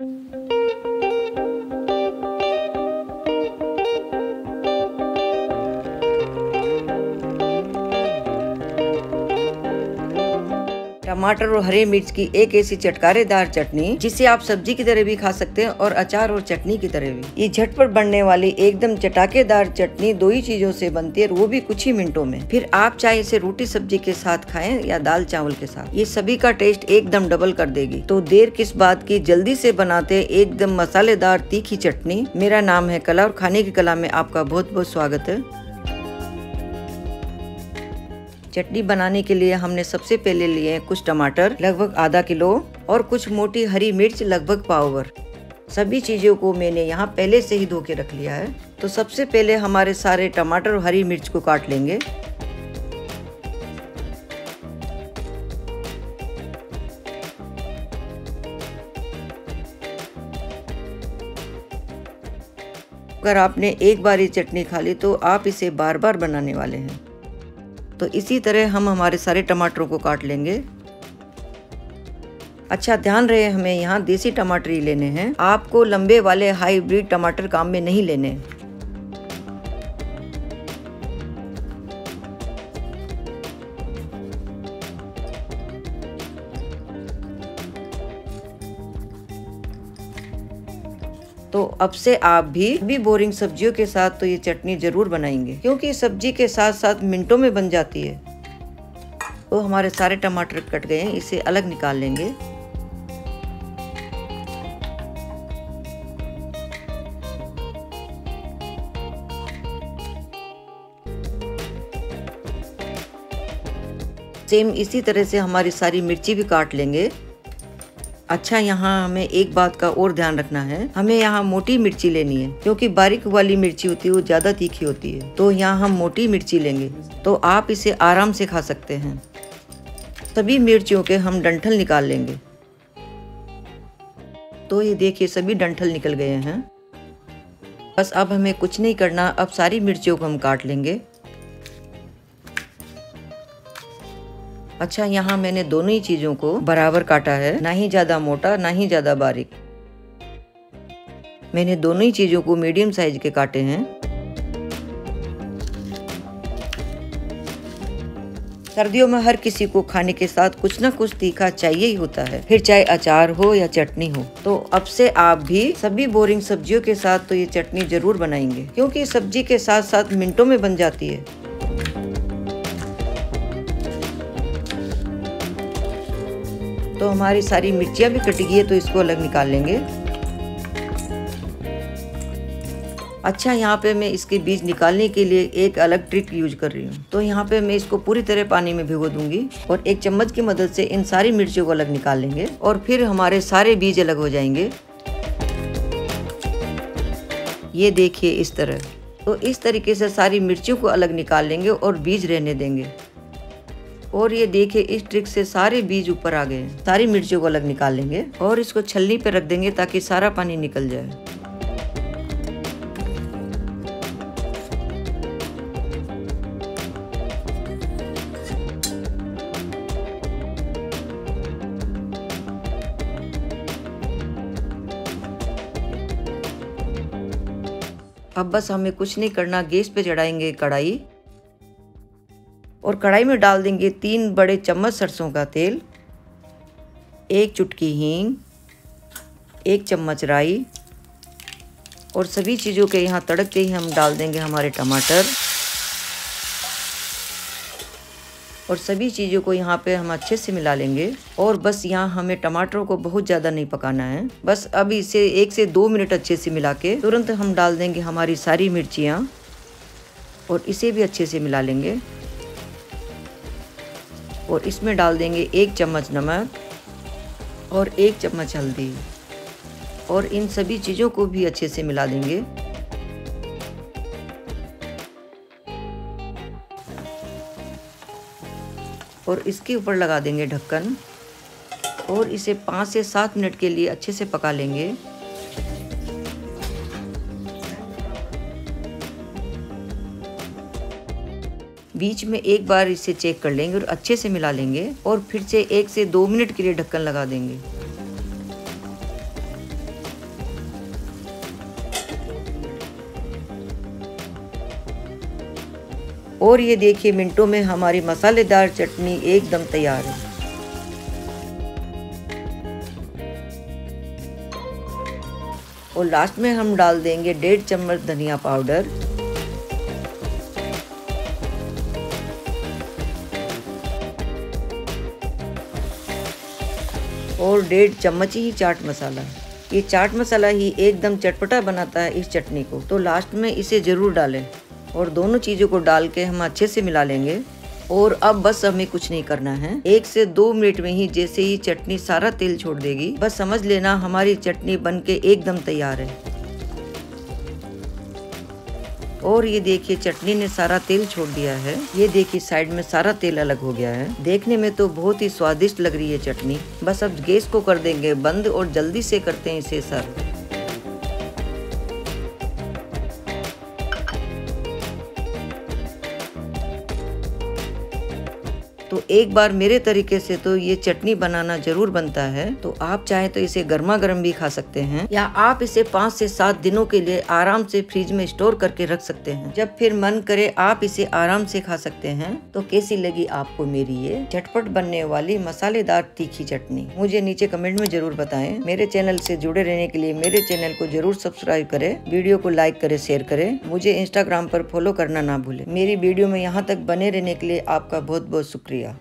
टमाटर और हरी मिर्च की एक ऐसी चटकारेदार चटनी जिसे आप सब्जी की तरह भी खा सकते हैं और अचार और चटनी की तरह भी। ये झटपट बनने वाली एकदम चटाकेदार चटनी 2 ही चीजों से बनती है, वो भी कुछ ही मिनटों में। फिर आप चाहे इसे रोटी सब्जी के साथ खाएं या दाल चावल के साथ, ये सभी का टेस्ट एकदम डबल कर देगी। तो देर किस बात की, जल्दी से बनाते एकदम मसालेदार तीखी चटनी। मेरा नाम है कला और खाने की कला में आपका बहुत बहुत स्वागत है। चटनी बनाने के लिए हमने सबसे पहले लिए कुछ टमाटर लगभग आधा किलो और कुछ मोटी हरी मिर्च लगभग पाव भर। सभी चीजों को मैंने यहाँ पहले से ही धो के रख लिया है। तो सबसे पहले हमारे सारे टमाटर और हरी मिर्च को काट लेंगे। अगर आपने एक बार ये चटनी खा ली तो आप इसे बार बार बनाने वाले हैं। तो इसी तरह हम हमारे सारे टमाटरों को काट लेंगे। अच्छा ध्यान रहे, हमें यहाँ देसी टमाटर ही लेने हैं, आपको लंबे वाले हाइब्रिड टमाटर काम में नहीं लेने। तो अब से आप भी बोरिंग सब्जियों के साथ तो ये चटनी जरूर बनाएंगे, क्योंकि सब्जी के साथ साथ मिनटों में बन जाती है। तो हमारे सारे टमाटर कट गए हैं, इसे अलग निकाल लेंगे। सेम इसी तरह से हमारी सारी मिर्ची भी काट लेंगे। अच्छा यहाँ हमें एक बात का और ध्यान रखना है, हमें यहाँ मोटी मिर्ची लेनी है, क्योंकि बारीक वाली मिर्ची होती है वो ज्यादा तीखी होती है। तो यहाँ हम मोटी मिर्ची लेंगे, तो आप इसे आराम से खा सकते हैं। सभी मिर्चियों के हम डंठल निकाल लेंगे। तो ये देखिए सभी डंठल निकल गए हैं। बस अब हमें कुछ नहीं करना, अब सारी मिर्चियों को हम काट लेंगे। अच्छा यहाँ मैंने दोनों ही चीजों को बराबर काटा है, ना ही ज्यादा मोटा ना ही ज्यादा बारीक। मैंने दोनों ही चीजों को मीडियम साइज के काटे हैं। सर्दियों में हर किसी को खाने के साथ कुछ ना कुछ तीखा चाहिए ही होता है, फिर चाहे अचार हो या चटनी हो। तो अब से आप भी सभी बोरिंग सब्जियों के साथ तो ये चटनी जरूर बनाएंगे, क्योंकि सब्जी के साथ साथ मिनटों में बन जाती है। तो हमारी सारी मिर्चियाँ भी कट गई है, तो इसको अलग निकाल लेंगे। अच्छा यहाँ पे मैं इसके बीज निकालने के लिए एक अलग ट्रिक यूज कर रही हूँ। तो यहाँ पे मैं इसको पूरी तरह पानी में भिगो दूंगी और एक चम्मच की मदद से इन सारी मिर्चियों को अलग निकाल लेंगे और फिर हमारे सारे बीज अलग हो जाएंगे। ये देखिए इस तरह। तो इस तरीके से सारी मिर्चियों को अलग निकाल लेंगे और बीज रहने देंगे। और ये देखिए इस ट्रिक से सारे बीज ऊपर आ गए। सारी मिर्चियों को अलग निकाल लेंगे और इसको छलनी पे रख देंगे ताकि सारा पानी निकल जाए। अब बस हमें कुछ नहीं करना, गैस पे चढ़ाएंगे कढ़ाई और कढ़ाई में डाल देंगे 3 बड़े चम्मच सरसों का तेल, 1 चुटकी हींग, 1 चम्मच राई और सभी चीज़ों के यहाँ तड़कते ही हम डाल देंगे हमारे टमाटर और सभी चीज़ों को यहाँ पे हम अच्छे से मिला लेंगे। और बस यहाँ हमें टमाटरों को बहुत ज़्यादा नहीं पकाना है, बस अब इसे 1 से 2 मिनट अच्छे से मिला के तुरंत हम डाल देंगे हमारी सारी मिर्चियाँ और इसे भी अच्छे से मिला लेंगे। और इसमें डाल देंगे 1 चम्मच नमक और 1 चम्मच हल्दी और इन सभी चीज़ों को भी अच्छे से मिला देंगे। और इसके ऊपर लगा देंगे ढक्कन और इसे 5 से 7 मिनट के लिए अच्छे से पका लेंगे। बीच में एक बार इसे चेक कर लेंगे और अच्छे से मिला लेंगे और फिर से 1 से 2 मिनट के लिए ढक्कन लगा देंगे। और ये देखिए मिनटों में हमारी मसालेदार चटनी एकदम तैयार है। और लास्ट में हम डाल देंगे 1.5 चम्मच धनिया पाउडर और 1.5 चम्मच ही चाट मसाला। ये चाट मसाला ही एकदम चटपटा बनाता है इस चटनी को, तो लास्ट में इसे ज़रूर डालें। और दोनों चीज़ों को डाल के हम अच्छे से मिला लेंगे। और अब बस हमें कुछ नहीं करना है, 1 से 2 मिनट में ही जैसे ही चटनी सारा तेल छोड़ देगी, बस समझ लेना हमारी चटनी बनके एकदम तैयार है। और ये देखिए चटनी ने सारा तेल छोड़ दिया है। ये देखिए साइड में सारा तेल अलग हो गया है। देखने में तो बहुत ही स्वादिष्ट लग रही है चटनी। बस अब गैस को कर देंगे बंद और जल्दी से करते हैं इसे सर्व। तो एक बार मेरे तरीके से तो ये चटनी बनाना जरूर बनता है। तो आप चाहे तो इसे गर्मा गर्म भी खा सकते हैं, या आप इसे 5 से 7 दिनों के लिए आराम से फ्रिज में स्टोर करके रख सकते हैं। जब फिर मन करे आप इसे आराम से खा सकते हैं। तो कैसी लगी आपको मेरी ये झटपट बनने वाली मसालेदार तीखी चटनी, मुझे नीचे कमेंट में जरूर बताएं। मेरे चैनल से जुड़े रहने के लिए मेरे चैनल को जरूर सब्सक्राइब करें, वीडियो को लाइक करें, शेयर करें। मुझे इंस्टाग्राम पर फॉलो करना ना भूलें। मेरी वीडियो में यहाँ तक बने रहने के लिए आपका बहुत बहुत शुक्रिया।